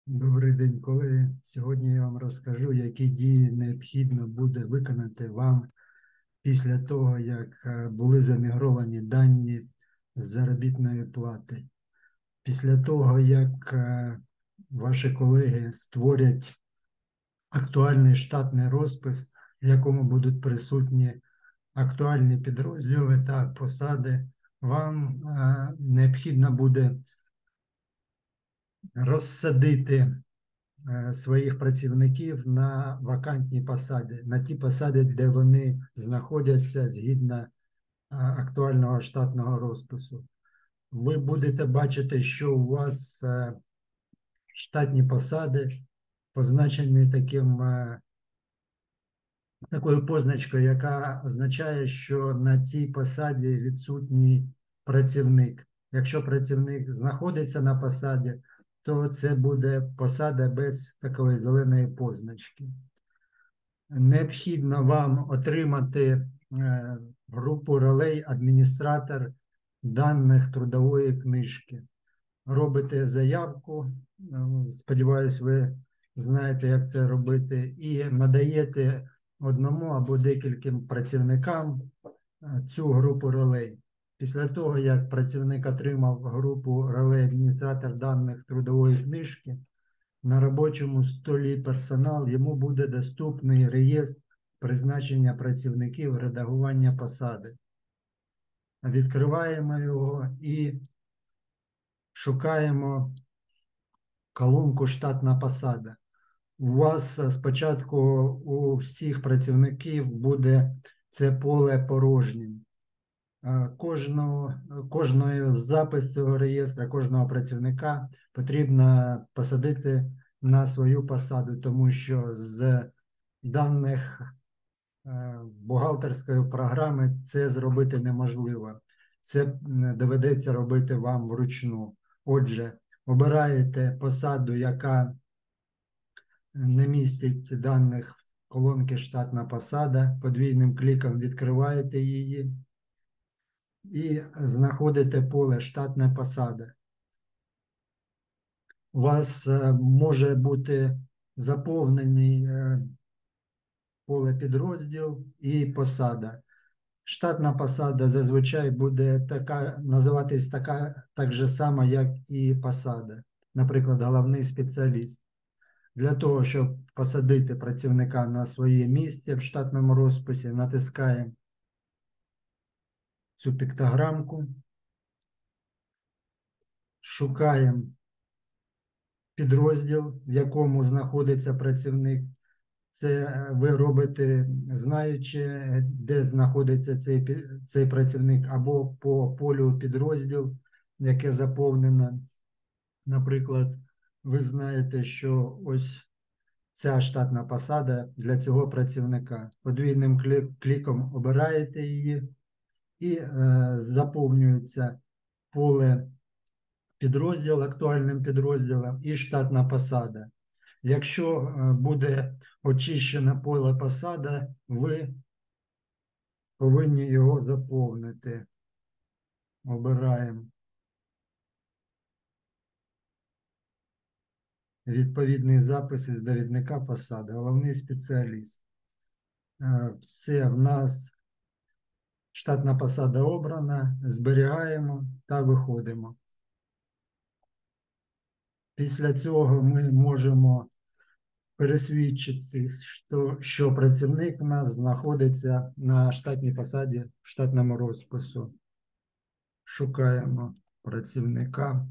Добрий день, колеги. Сьогодні я вам розкажу, які дії необхідно буде виконати вам після того, як були замігровані дані з заробітної плати. Після того, як ваші колеги створять актуальний штатний розпис, в якому будуть присутні актуальні підрозділи та посади, вам необхідно буде розсадити своїх працівників на вакантні посади, на ті посади, де вони знаходяться згідно актуального штатного розпису. Ви будете бачити, що у вас штатні посади позначені такою позначкою, яка означає, що на цій посаді відсутній працівник. Якщо працівник знаходиться на посаді, то це буде посада без такої зеленої позначки. Необхідно вам отримати групу ролей адміністратор даних трудової книжки. Робите заявку, сподіваюсь, ви знаєте, як це робити, і надаєте одному або декільком працівникам цю групу ролей. Після того, як працівник отримав групу ролей адміністратор даних трудової книжки, на робочому столі персонал йому буде доступний реєстр призначення працівників редагування посади. Відкриваємо його і шукаємо колонку «Штатна посада». У вас спочатку у всіх працівників буде це поле порожнім. Кожного запис цього реєстру, кожного працівника потрібно посадити на свою посаду, тому що з даних бухгалтерської програми це зробити неможливо. Це доведеться робити вам вручну. Отже, обираєте посаду, яка не містить даних в колонці «Штатна посада», подвійним кліком відкриваєте її і знаходите поле «Штатна посада». У вас може бути заповнений поле підрозділ і посада. Штатна посада зазвичай буде називатись так же само, як і посада. Наприклад, головний спеціаліст. Для того, щоб посадити працівника на своє місце в штатному розписі, натискаємо цю піктограмку, шукаємо підрозділ, в якому знаходиться працівник. Це ви робите, знаючи, де знаходиться цей працівник, або по полю підрозділ, яке заповнено. Наприклад, ви знаєте, що ось ця штатна посада для цього працівника. Подвійним кліком обираєте її і заповнюється поле підрозділ актуальним підрозділом і штатна посада. Якщо буде очищене поле посада, ви повинні його заповнити. Обираємо відповідний запис із довідника посади, головний спеціаліст. Все, в нас штатна посада обрана, зберігаємо та виходимо. Після цього ми можемо пересвідчитися, що працівник у нас знаходиться на штатній посаді в штатному розпису. Шукаємо працівника.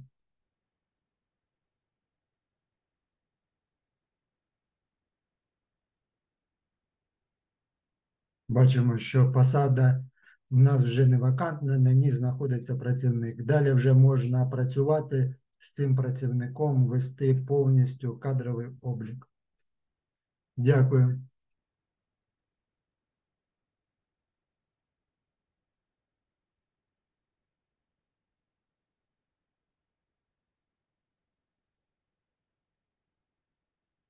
Бачимо, що посада в нас вже не вакантна, на ній знаходиться працівник. Далі вже можна працювати з цим працівником, вести повністю кадровий облік. Дякую.